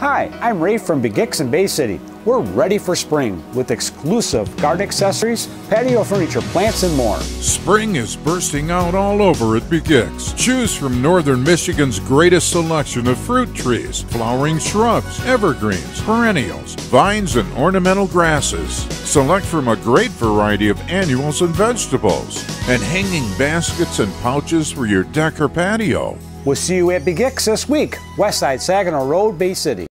Hi, I'm Ray from Begix in Bay City. We're ready for spring with exclusive garden accessories, patio furniture, plants, and more. Spring is bursting out all over at Begix. Choose from northern Michigan's greatest selection of fruit trees, flowering shrubs, evergreens, perennials, vines, and ornamental grasses. Select from a great variety of annuals and vegetables, and hanging baskets and pouches for your deck or patio. We'll see you at Begix this week, Westside Saginaw Road, Bay City.